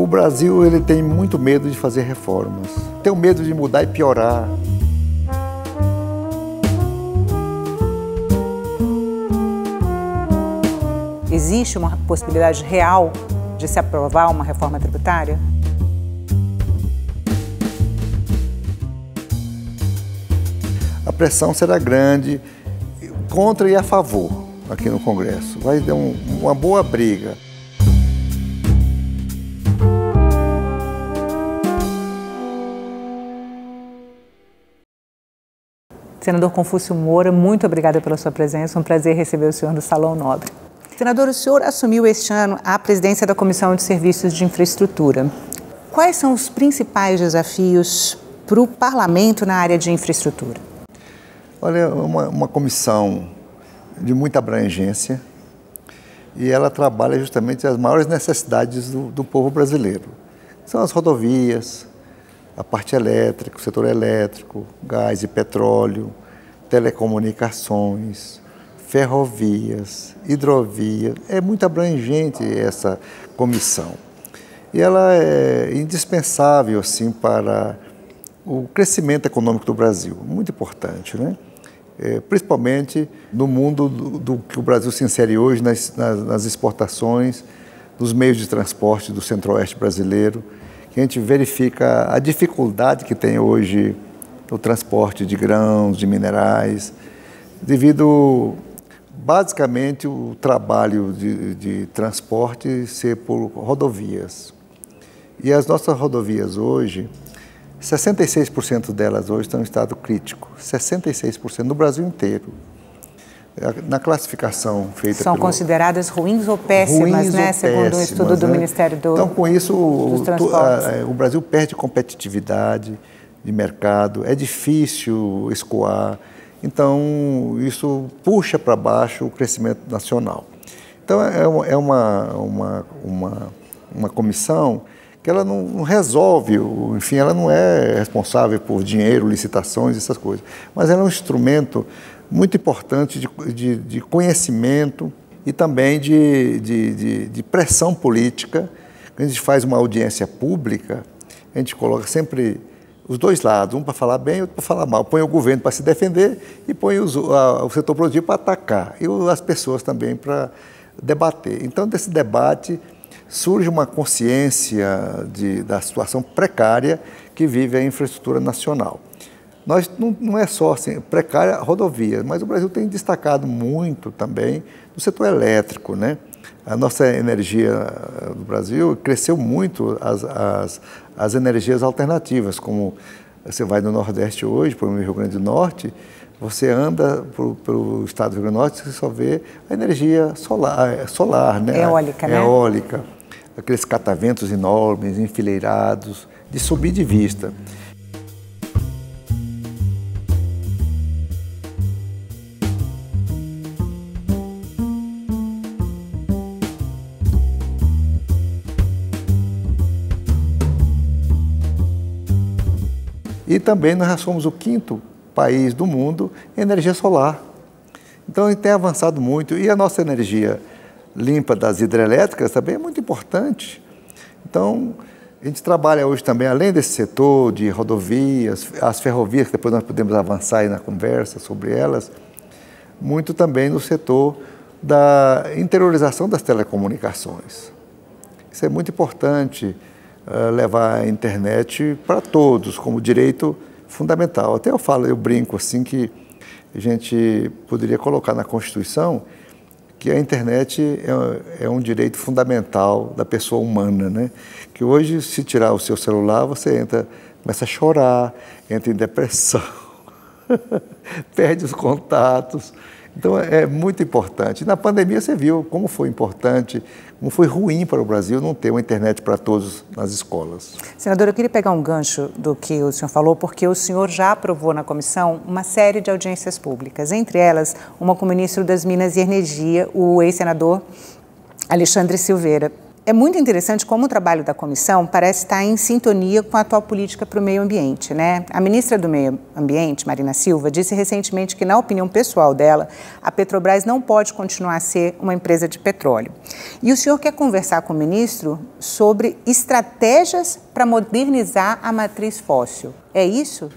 O Brasil ele tem muito medo de fazer reformas. Tem o medo de mudar e piorar. Existe uma possibilidade real de se aprovar uma reforma tributária? A pressão será grande, contra e a favor, aqui no Congresso. Vai dar uma boa briga. Senador Confúcio Moura, muito obrigada pela sua presença. Um prazer receber o senhor no Salão Nobre. Senador, o senhor assumiu este ano a presidência da Comissão de Serviços de Infraestrutura. Quais são os principais desafios para o Parlamento na área de infraestrutura? Olha, uma comissão de muita abrangência e ela trabalha justamente as maiores necessidades do povo brasileiro. São as rodovias, a parte elétrica, o setor elétrico, gás e petróleo, telecomunicações, ferrovias, hidrovias. É muito abrangente essa comissão. E ela é indispensável assim, para o crescimento econômico do Brasil, muito importante, né? Principalmente no mundo do que o Brasil se insere hoje nas exportações, nos meios de transporte do centro-oeste brasileiro, que a gente verifica a dificuldade que tem hoje o transporte de grãos, de minerais, devido basicamente o trabalho de transporte ser por rodovias. E as nossas rodovias hoje, 66% delas hoje estão em estado crítico, 66% no Brasil inteiro. Na classificação feita São consideradas ruins ou péssimas, né? Segundo um estudo do Ministério dos Então, com isso, Transportes. o Brasil perde competitividade de mercado, é difícil escoar, então isso puxa para baixo o crescimento nacional. Então, é uma comissão que ela não resolve, enfim, ela não é responsável por dinheiro, licitações, essas coisas, mas ela é um instrumento muito importante de conhecimento e também de pressão política. A gente faz uma audiência pública, a gente coloca sempre os dois lados, um para falar bem e outro para falar mal. Põe o governo para se defender e põe o setor produtivo para atacar, e as pessoas também para debater. Então, desse debate surge uma consciência da situação precária que vive a infraestrutura nacional. Nós não é só assim, precária rodovia, mas o Brasil tem destacado muito também no setor elétrico, né? A nossa energia do Brasil cresceu muito, as energias alternativas, como você vai no Nordeste hoje, para o Rio Grande do Norte, você anda pelo estado do Rio Grande do Norte, você só vê a energia solar, né? Eólica, né? Eólica, aqueles cataventos enormes, enfileirados, de subir de vista. E também nós já somos o 5º país do mundo em energia solar. Então, a gente tem avançado muito. E a nossa energia limpa das hidrelétricas também é muito importante. Então, a gente trabalha hoje também, além desse setor de rodovias, as ferrovias, que depois nós podemos avançar aí na conversa sobre elas, muito também no setor da interiorização das telecomunicações. Isso é muito importante, levar a internet para todos, como direito fundamental. Até eu brinco assim que a gente poderia colocar na Constituição que a internet é um direito fundamental da pessoa humana, né? Que hoje, se tirar o seu celular, você começa a chorar, entra em depressão, perde os contatos. Então, é muito importante. Na pandemia, você viu como foi importante, como foi ruim para o Brasil não ter uma internet para todos nas escolas. Senador, eu queria pegar um gancho do que o senhor falou, porque o senhor já aprovou na comissão uma série de audiências públicas, entre elas uma com o ministro das Minas e Energia, o ex-senador Alexandre Silveira. É muito interessante como o trabalho da comissão parece estar em sintonia com a atual política para o meio ambiente, né? A ministra do Meio Ambiente, Marina Silva, disse recentemente que, na opinião pessoal dela, a Petrobras não pode continuar a ser uma empresa de petróleo. E o senhor quer conversar com o ministro sobre estratégias para modernizar a matriz fóssil. É isso?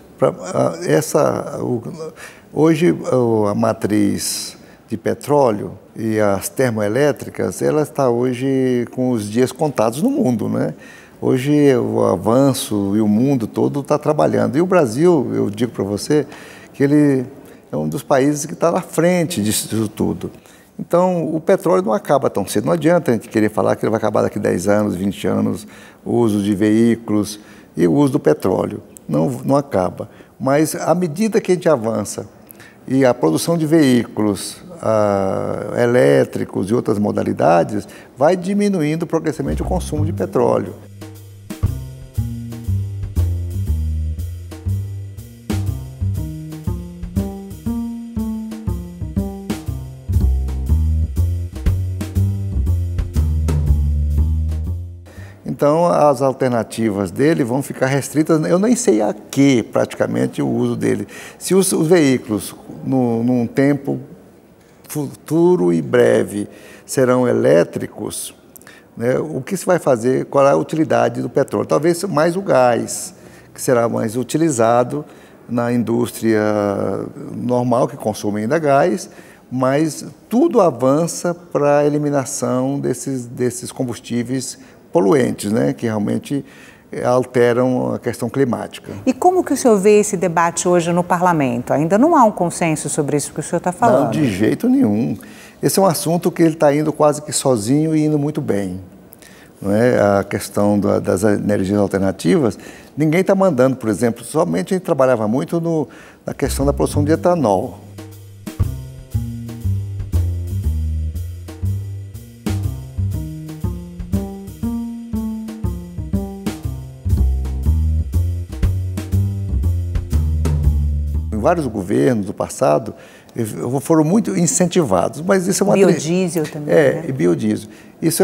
Hoje, a matriz de petróleo e as termoelétricas, ela está hoje com os dias contados no mundo, né? Hoje o avanço e o mundo todo está trabalhando. E o Brasil, eu digo para você, que ele é um dos países que está na frente disso tudo. Então, o petróleo não acaba tão cedo. Não adianta a gente querer falar que ele vai acabar daqui 10 anos, 20 anos, o uso de veículos e o uso do petróleo. Não acaba. Mas, à medida que a gente avança e a produção de veículos elétricos e outras modalidades, vai diminuindo progressivamente o consumo de petróleo. Então, as alternativas dele vão ficar restritas, eu nem sei a que praticamente o uso dele. Se os veículos, num tempo futuro e breve, serão elétricos, né, o que se vai fazer, qual é a utilidade do petróleo? Talvez mais o gás, que será mais utilizado na indústria normal, que consome ainda gás, mas tudo avança para a eliminação desses combustíveis poluentes, né, que realmente alteram a questão climática. E como que o senhor vê esse debate hoje no parlamento? Ainda não há um consenso sobre isso que o senhor está falando? Não, de jeito nenhum. Esse é um assunto que ele está indo quase que sozinho e indo muito bem. Não é? A questão das energias alternativas, ninguém está mandando, por exemplo, somente a gente trabalhava muito na questão da produção de etanol. Vários governos do passado foram muito incentivados, mas isso é uma... Biodiesel também, né? E biodiesel. Isso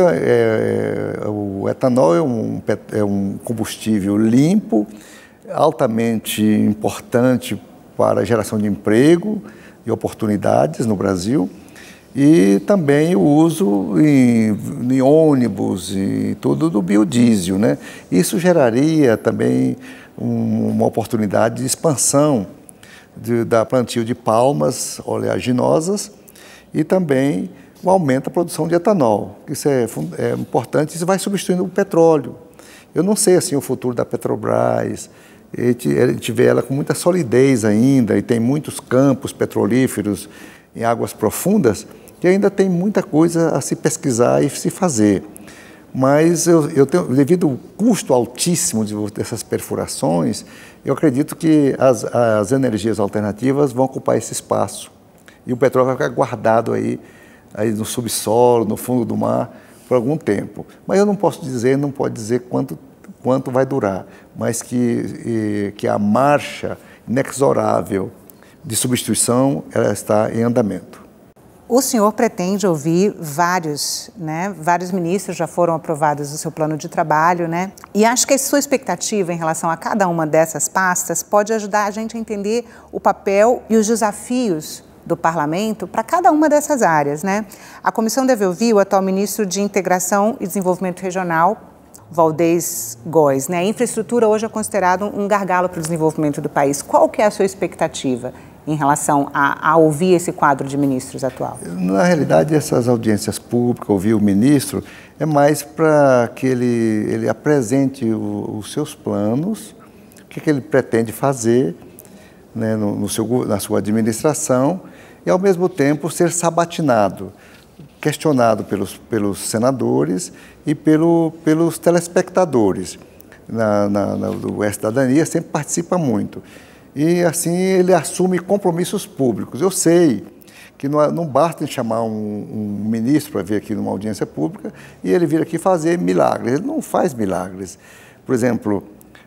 o etanol é um combustível limpo, altamente importante para a geração de emprego e oportunidades no Brasil, e também o uso em ônibus e tudo do biodiesel, né? Isso geraria também uma oportunidade de expansão da plantio de palmas oleaginosas e também o aumento da produção de etanol. Isso é importante, isso vai substituindo o petróleo. Eu não sei assim o futuro da Petrobras, a gente vê ela com muita solidez ainda e tem muitos campos petrolíferos em águas profundas que ainda tem muita coisa a se pesquisar e se fazer. Mas devido ao custo altíssimo dessas perfurações, eu acredito que as energias alternativas vão ocupar esse espaço. E o petróleo vai ficar guardado aí no subsolo, no fundo do mar, por algum tempo. Mas eu não posso dizer, não pode dizer quanto vai durar, mas que a marcha inexorável de substituição ela está em andamento. O senhor pretende ouvir vários ministros já foram aprovados no seu plano de trabalho, né? E acho que a sua expectativa em relação a cada uma dessas pastas pode ajudar a gente a entender o papel e os desafios do parlamento para cada uma dessas áreas, né? A comissão deve ouvir o atual ministro de Integração e Desenvolvimento Regional, Valdez Góes, né? A infraestrutura hoje é considerado um gargalo para o desenvolvimento do país. Qual que é a sua expectativa em relação a ouvir esse quadro de ministros atual? Na realidade, essas audiências públicas, ouvir o ministro, é mais para que ele apresente os seus planos, o que ele pretende fazer, né, na sua administração, e, ao mesmo tempo, ser sabatinado, questionado pelos senadores e pelos telespectadores. O Cidadania sempre participa muito. E, assim, ele assume compromissos públicos. Eu sei que não basta chamar um ministro para vir aqui numa audiência pública e ele vir aqui fazer milagres. Ele não faz milagres. Por exemplo,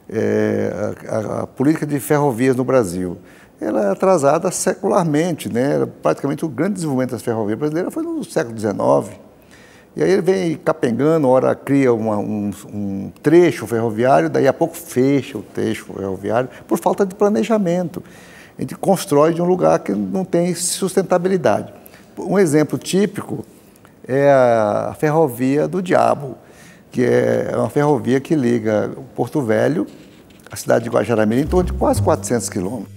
a política de ferrovias no Brasil, ela é atrasada secularmente, né? Praticamente o grande desenvolvimento das ferrovias brasileiras foi no século XIX. E aí ele vem capengando, ora cria um trecho ferroviário, daí a pouco fecha o trecho ferroviário, por falta de planejamento. A gente constrói de um lugar que não tem sustentabilidade. Um exemplo típico é a Ferrovia do Diabo, que é uma ferrovia que liga Porto Velho, a cidade de Guajará-Mirim, em torno de quase 400 quilômetros.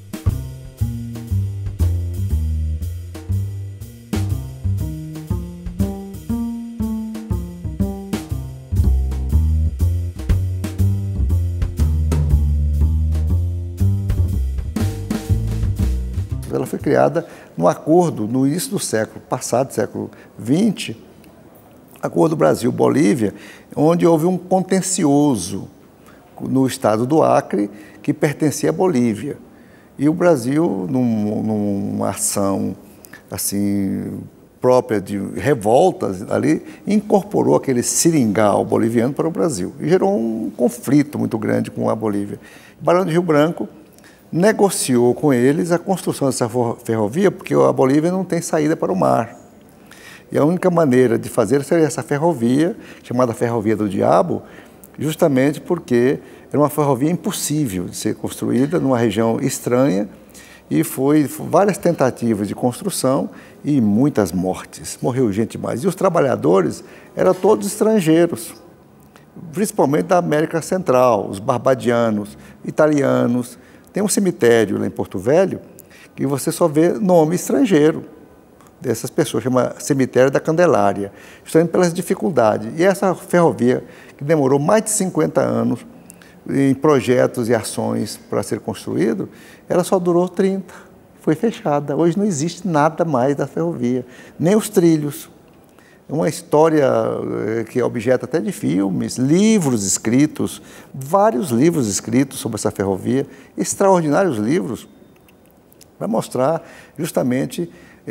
Ela foi criada num acordo no início do século passado, século XX, acordo Brasil-Bolívia, onde houve um contencioso no estado do Acre que pertencia à Bolívia. E o Brasil, numa ação assim própria de revoltas ali, incorporou aquele seringal boliviano para o Brasil e gerou um conflito muito grande com a Bolívia. Barão de Rio Branco negociou com eles a construção dessa ferrovia, porque a Bolívia não tem saída para o mar. E a única maneira de fazer seria essa ferrovia, chamada Ferrovia do Diabo, justamente porque era uma ferrovia impossível de ser construída numa região estranha, e foi várias tentativas de construção e muitas mortes. Morreu gente demais. E os trabalhadores eram todos estrangeiros, principalmente da América Central, os barbadianos, italianos. Tem um cemitério lá em Porto Velho que você só vê nome estrangeiro dessas pessoas, chama Cemitério da Candelária, justamente pelas dificuldades. E essa ferrovia, que demorou mais de 50 anos em projetos e ações para ser construído, ela só durou 30, foi fechada. Hoje não existe nada mais da ferrovia, nem os trilhos. É uma história que é objeto até de filmes, livros escritos, vários livros escritos sobre essa ferrovia, extraordinários livros, para mostrar justamente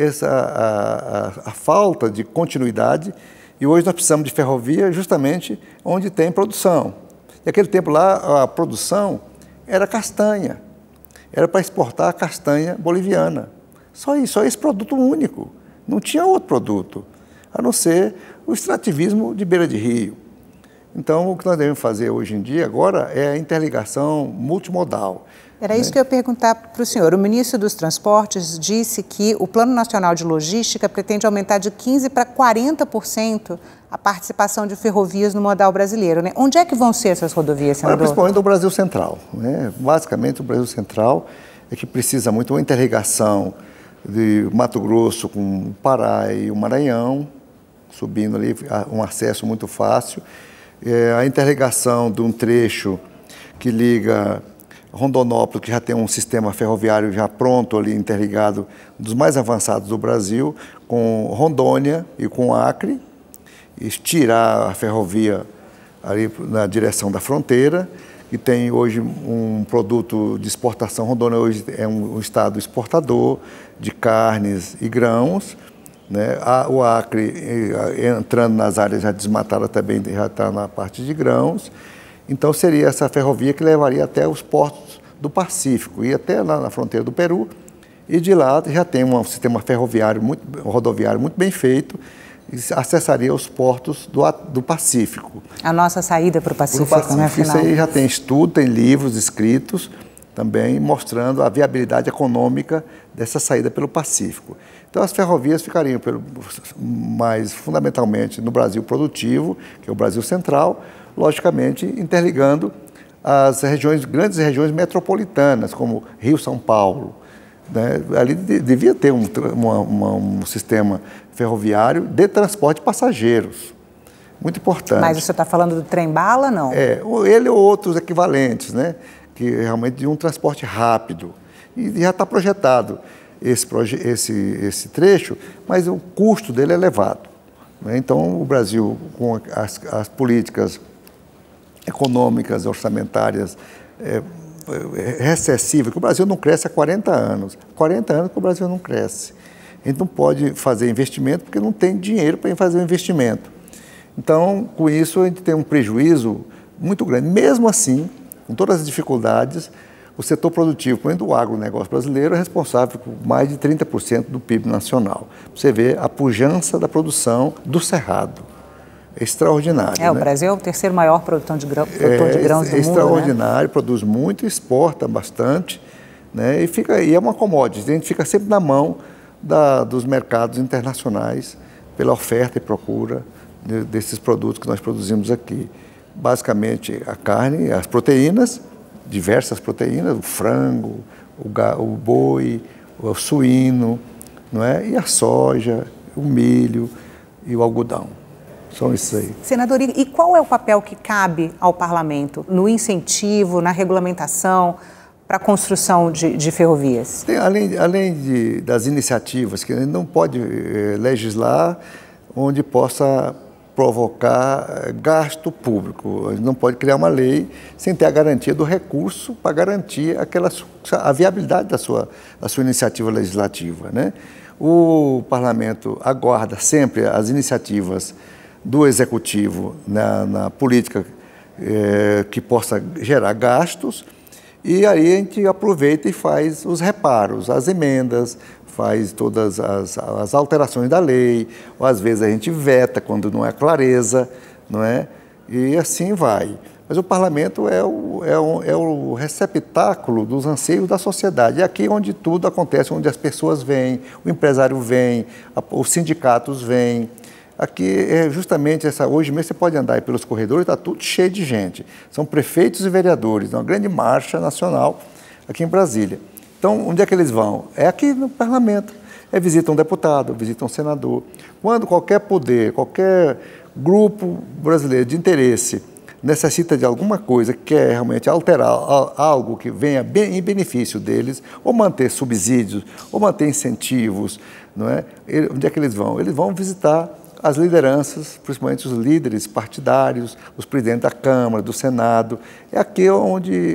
a falta de continuidade. E hoje nós precisamos de ferrovia justamente onde tem produção. E aquele tempo lá a produção era castanha, era para exportar castanha boliviana. Só isso, só esse produto único, não tinha outro produto, a não ser o extrativismo de beira de rio. Então, o que nós devemos fazer hoje em dia, agora, é a interligação multimodal. Era isso que eu ia perguntar para o senhor. O ministro dos Transportes disse que o Plano Nacional de Logística pretende aumentar de 15% para 40% a participação de ferrovias no modal brasileiro, né? Onde é que vão ser essas rodovias, senador? Principalmente no Brasil Central, né? Basicamente, o Brasil Central é que precisa muito uma interligação de Mato Grosso com o Pará e o Maranhão, subindo ali, um acesso muito fácil. A interligação de um trecho que liga Rondonópolis, que já tem um sistema ferroviário já pronto ali, interligado, dos mais avançados do Brasil, com Rondônia e com Acre, estirar a ferrovia ali na direção da fronteira, que tem hoje um produto de exportação. Rondônia hoje é um estado exportador de carnes e grãos, né? O Acre, entrando nas áreas já desmatadas, também já está na parte de grãos. Então, seria essa ferrovia que levaria até os portos do Pacífico, e até lá na fronteira do Peru, e de lá já tem um sistema ferroviário, rodoviário muito bem feito, e acessaria os portos do Pacífico. A nossa saída para o Pacífico, né, afinal? Isso aí já tem estudo, tem livros escritos também mostrando a viabilidade econômica dessa saída pelo Pacífico. Então, as ferrovias ficariam mais fundamentalmente no Brasil produtivo, que é o Brasil Central, logicamente interligando as regiões, grandes regiões metropolitanas, como Rio-São Paulo, né? Ali devia ter um sistema ferroviário de transporte de passageiros, muito importante. Mas você está falando do trem-bala, não? Ele ou outros equivalentes, né? Que realmente de um transporte rápido. E já está projetado esse trecho, mas o custo dele é elevado, né? Então, o Brasil, com as políticas econômicas, orçamentárias, recessivas, que o Brasil não cresce há 40 anos. 40 anos que o Brasil não cresce. A gente não pode fazer investimento porque não tem dinheiro para fazer o investimento. Então, com isso, a gente tem um prejuízo muito grande. Mesmo assim, com todas as dificuldades, o setor produtivo, por exemplo, do agronegócio brasileiro, é responsável por mais de 30% do PIB nacional. Você vê a pujança da produção do Cerrado. É extraordinário. O Brasil é o terceiro maior produtor de grãos do mundo. É extraordinário, produz muito, exporta bastante, né? E é uma commodity, a gente fica sempre na mão dos mercados internacionais pela oferta e procura desses produtos que nós produzimos aqui. Basicamente a carne, as proteínas, diversas proteínas, o frango, o boi, o suíno, não é? E a soja, o milho e o algodão. São isso aí. Senador, e qual é o papel que cabe ao parlamento no incentivo, na regulamentação para a construção de ferrovias? Além das iniciativas, que a gente não pode legislar onde possa provocar gasto público. A gente não pode criar uma lei sem ter a garantia do recurso para garantir a viabilidade da sua iniciativa legislativa, né? O parlamento aguarda sempre as iniciativas do executivo na política que possa gerar gastos, e aí a gente aproveita e faz os reparos, as emendas, faz todas as alterações da lei, ou às vezes a gente veta quando não é clareza, não é? E assim vai. Mas o parlamento é o receptáculo dos anseios da sociedade. É aqui onde tudo acontece, onde as pessoas vêm, o empresário vem, os sindicatos vêm. Aqui é justamente hoje mesmo você pode andar aí pelos corredores, está tudo cheio de gente. São prefeitos e vereadores, uma grande marcha nacional aqui em Brasília. Então, onde é que eles vão? É aqui no parlamento. Visitam um deputado, visitam um senador. Quando qualquer poder, qualquer grupo brasileiro de interesse necessita de alguma coisa que quer realmente alterar algo que venha em benefício deles, ou manter subsídios, ou manter incentivos, não é? Onde é que eles vão? Eles vão visitar as lideranças, principalmente os líderes partidários, os presidentes da Câmara, do Senado. É aqui onde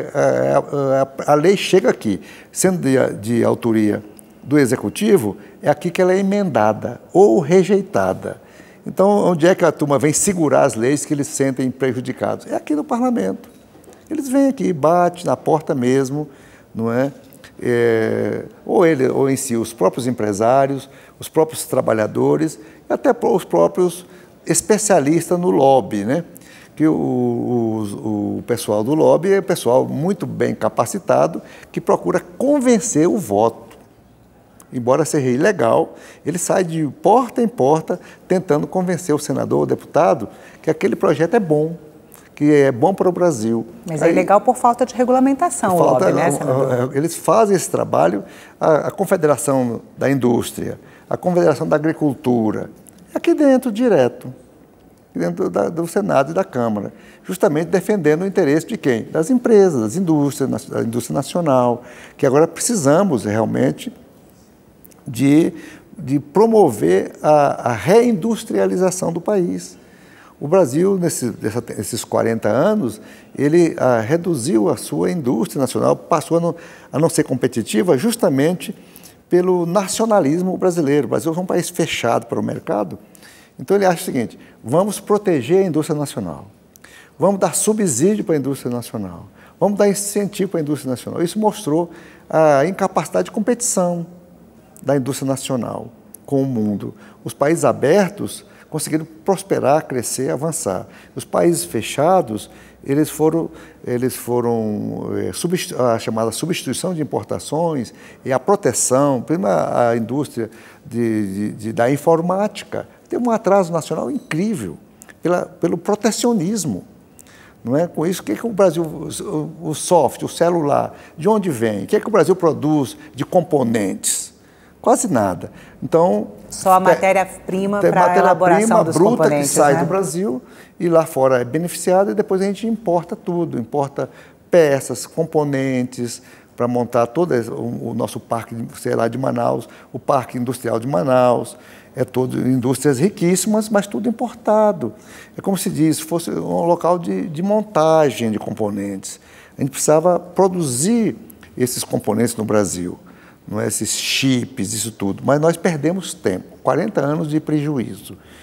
a lei chega aqui. Sendo de autoria do Executivo, é aqui que ela é emendada ou rejeitada. Então, onde é que a turma vem segurar as leis que eles sentem prejudicados? É aqui no Parlamento. Eles vêm aqui, batem na porta mesmo, não é? Ou em si os próprios empresários, os próprios trabalhadores, e até os próprios especialistas no lobby, né? Que o pessoal do lobby é pessoal muito bem capacitado que procura convencer o voto. Embora seja ilegal, ele sai de porta em porta tentando convencer o senador ou deputado que aquele projeto é bom, que é bom para o Brasil. Mas é ilegal por falta de regulamentação, o lobby, né, senador? Eles fazem esse trabalho, a Confederação da Indústria, a Confederação da Agricultura, aqui dentro, direto, dentro do Senado e da Câmara, justamente defendendo o interesse de quem? Das empresas, das indústrias, da indústria nacional, que agora precisamos realmente de promover a reindustrialização do país. O Brasil, nesses 40 anos, ele reduziu a sua indústria nacional, passou a não ser competitiva justamente pelo nacionalismo brasileiro. O Brasil é um país fechado para o mercado, então ele acha o seguinte: vamos proteger a indústria nacional, vamos dar subsídio para a indústria nacional, vamos dar incentivo para a indústria nacional. Isso mostrou a incapacidade de competição da indústria nacional com o mundo. Os países abertos conseguiram prosperar, crescer, avançar. Os países fechados, eles foram a chamada substituição de importações e a proteção, primeiro a indústria da informática, tem um atraso nacional incrível pelo protecionismo. Não é? Com isso, o que o Brasil, o software, o celular, de onde vem? O que o Brasil produz de componentes? Quase nada. Então, só a matéria-prima para a elaboração dos bruta componentes, que sai, né? do Brasil e lá fora é beneficiada, e depois a gente importa tudo, importa peças, componentes para montar todo o nosso parque, sei lá, de Manaus, o parque industrial de Manaus, é todo indústrias riquíssimas, mas tudo importado. É como se diz, fosse um local de montagem de componentes. A gente precisava produzir esses componentes no Brasil. Não é esses chips, isso tudo, mas nós perdemos tempo, 40 anos de prejuízo.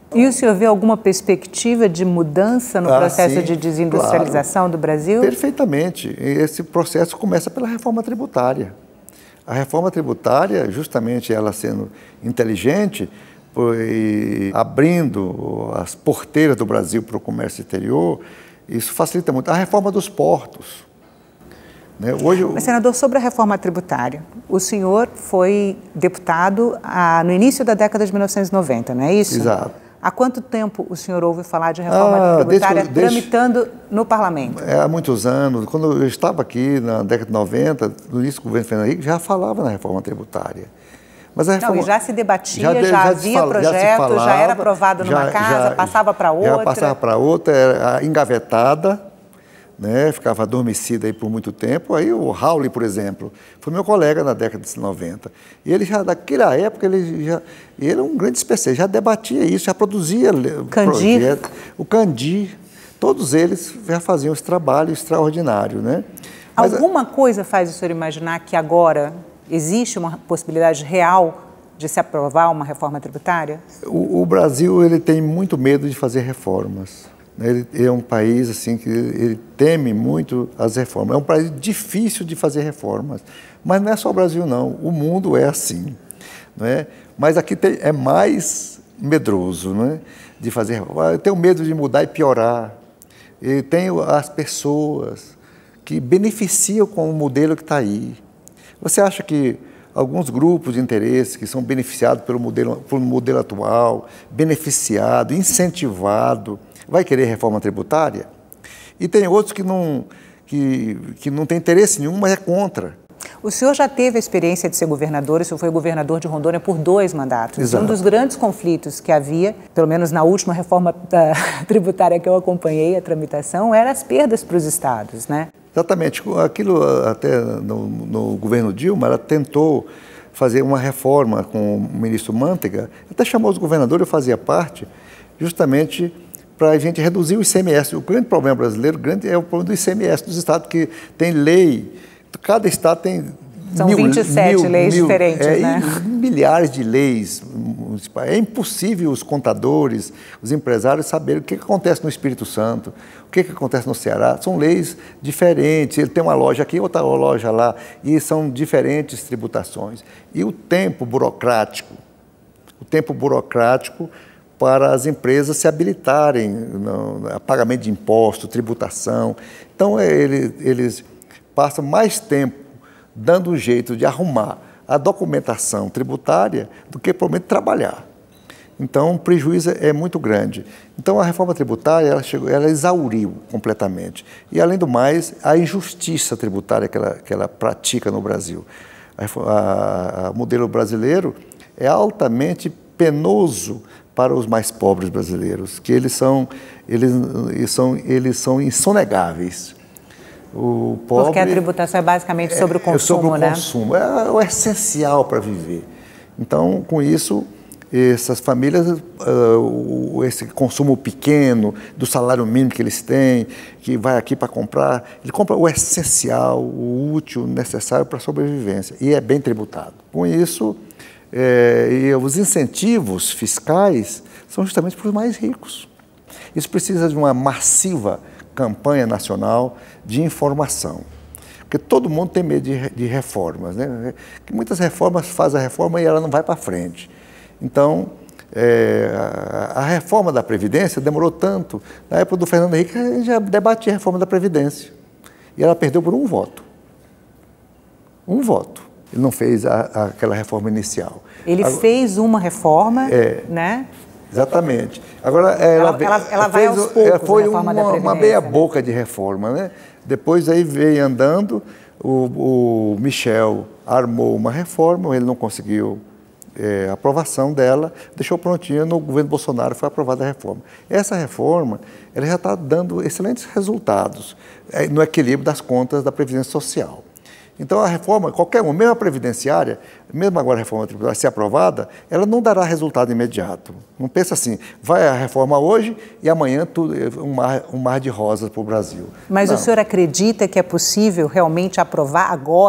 E o senhor vê alguma perspectiva de mudança no processo sim, de desindustrialização do Brasil? Perfeitamente. Esse processo começa pela reforma tributária. A reforma tributária, justamente ela sendo inteligente, foi abrindo as porteiras do Brasil para o comércio exterior, isso facilita muito. A reforma dos portos. Né? Hoje, Mas, senador, sobre a reforma tributária, o senhor foi deputado no início da década de 1990, não é isso? Exato. Há quanto tempo o senhor ouve falar de reforma tributária tramitando no parlamento? Há muitos anos. Quando eu estava aqui na década de 90, no início do governo Fernando Henrique, já falava na reforma tributária. Mas a reforma, não, e já se debatia, já havia projeto, já era aprovado numa casa, passava para outra. Já passava para outra, era engavetada, né, ficava adormecida aí por muito tempo. Aí o Raul, por exemplo, foi meu colega na década de 90. E ele já, naquela época, ele era um grande especialista, já debatia isso, já produzia projetos. O Candir, todos eles já faziam esse trabalho extraordinário, né? Mas, alguma coisa faz o senhor imaginar que agora existe uma possibilidade real de se aprovar uma reforma tributária? O Brasil ele tem muito medo de fazer reformas. Ele é um país assim que ele teme muito as reformas. É um país difícil de fazer reformas. Mas não é só o Brasil, não. O mundo é assim. Não é? Mas aqui é mais medroso, não é? De fazer reforma. Eu tenho medo de mudar e piorar. Eu tenho as pessoas que beneficiam com o modelo que está aí. Você acha que alguns grupos de interesse que são beneficiados pelo modelo atual, beneficiado, incentivado, vai querer reforma tributária? E tem outros que não tem interesse nenhum, mas é contra. O senhor já teve a experiência de ser governador, o senhor foi governador de Rondônia por 2 mandatos. Exato. Um dos grandes conflitos que havia, pelo menos na última reforma tributária que eu acompanhei, a tramitação, eram as perdas para os estados, né? Exatamente. Aquilo até no governo Dilma, ela tentou fazer uma reforma com o ministro Mantega, até chamou os governadores, eu fazia parte, justamente para a gente reduzir o ICMS. O grande problema brasileiro é o problema do ICMS dos estados, que tem lei, cada estado tem São 27 leis diferentes, né? Milhares de leis municipais. É impossível os contadores, os empresários saberem o que acontece no Espírito Santo, o que acontece no Ceará. São leis diferentes. Ele tem uma loja aqui, outra loja lá, e são diferentes tributações. E o tempo burocrático para as empresas se habilitarem no pagamento de imposto, tributação. Então, eles passam mais tempo dando um jeito de arrumar a documentação tributária do que provavelmente trabalhar. Então, o prejuízo é muito grande. Então, a reforma tributária, ela exauriu completamente. E, além do mais, a injustiça tributária que ela pratica no Brasil. O modelo brasileiro é altamente penoso para os mais pobres brasileiros, que eles são insonegáveis. Porque a tributação é basicamente sobre o consumo, né? Consumo, é o essencial para viver. Então, com isso, essas famílias, esse consumo pequeno, do salário mínimo que eles têm, que vai aqui para comprar, ele compra o essencial, o útil, o necessário para a sobrevivência, e é bem tributado. Com isso, e os incentivos fiscais são justamente para os mais ricos. Isso precisa de uma massiva campanha nacional de informação, porque todo mundo tem medo de reformas, né? Que muitas reformas fazem a reforma e ela não vai para frente. Então, a reforma da Previdência demorou tanto. Na época do Fernando Henrique, a gente já debatia a reforma da Previdência, e ela perdeu por um voto. Um voto. Ele não fez aquela reforma inicial. Ele fez uma reforma, né? Exatamente. Agora, ela vai aos poucos, foi uma meia-boca de reforma, né? Depois aí veio andando, o Michel armou uma reforma, ele não conseguiu aprovação dela, deixou prontinha, no governo Bolsonaro foi aprovada a reforma. Essa reforma, ela já está dando excelentes resultados no equilíbrio das contas da Previdência Social. Então, a reforma, qualquer uma, mesmo a previdenciária, mesmo agora a reforma tributária ser aprovada, ela não dará resultado imediato. Não pensa assim, vai a reforma hoje e amanhã tudo, um mar de rosas para o Brasil. Mas não. O senhor acredita que é possível realmente aprovar agora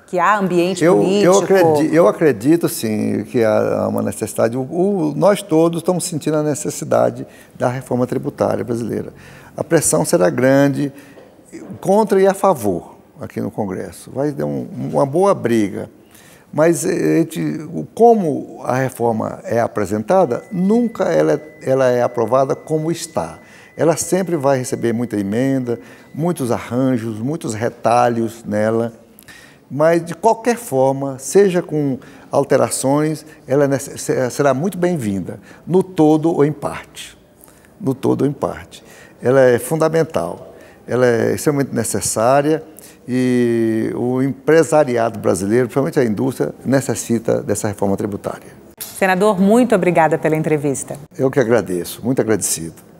Que há ambiente político? Eu acredito, sim, que há uma necessidade. Nós todos estamos sentindo a necessidade da reforma tributária brasileira. A pressão será grande contra e a favor aqui no Congresso. Vai ter uma boa briga. Mas como a reforma é apresentada, nunca ela é aprovada como está. Ela sempre vai receber muita emenda, muitos arranjos, muitos retalhos nela. Mas, de qualquer forma, seja com alterações, ela será muito bem-vinda, no todo ou em parte. No todo ou em parte. Ela é fundamental, ela é extremamente necessária e o empresariado brasileiro, principalmente a indústria, necessita dessa reforma tributária. Senador, muito obrigada pela entrevista. Eu que agradeço, muito agradecido.